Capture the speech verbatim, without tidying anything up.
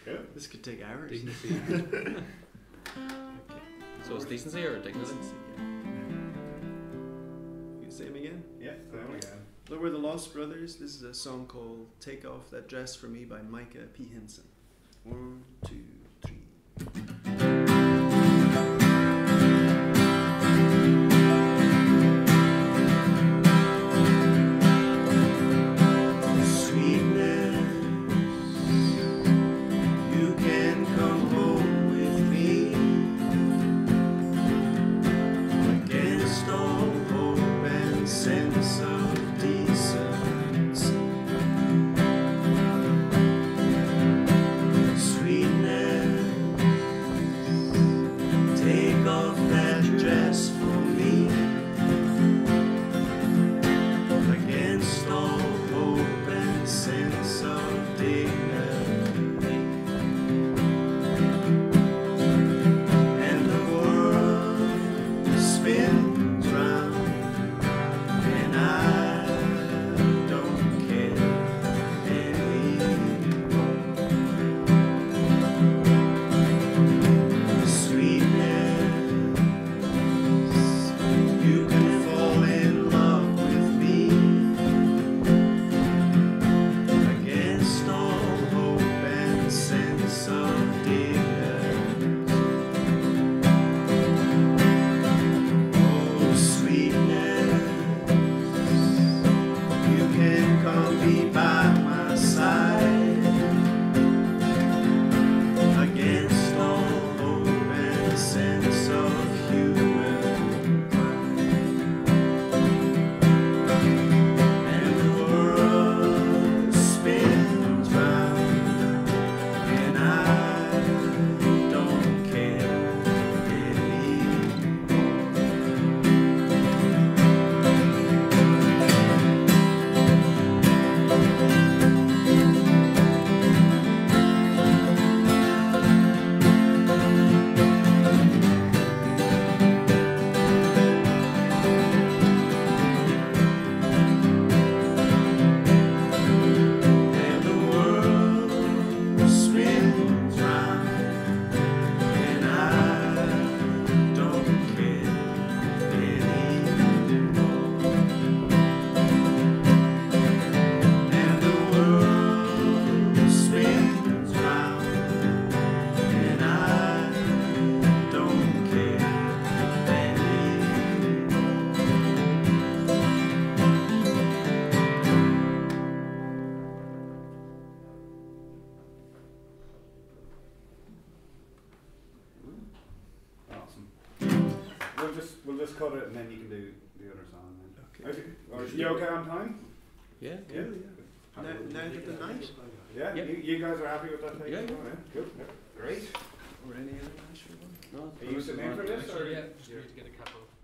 Yeah. This could take hours. Decency. Okay. So it's decency or dignity? Decency, yeah. You say them again? Yeah, there we go. So we're the Lost Brothers. This is a song called Take Off That Dress For Me by Micah P Hinson. One, two, three. We'll just we'll just cut it and then you can do the other song. Then. Okay. Are you okay on time? Yeah. Yeah, yeah. Now, now that the night? Yeah. Yep. You, you guys are happy with that? Take? Yeah. Oh, yeah. Good. Yeah. Great. Or any other Nashville one? No, Are you sitting in for this? Or? Yeah, just need to get a couple.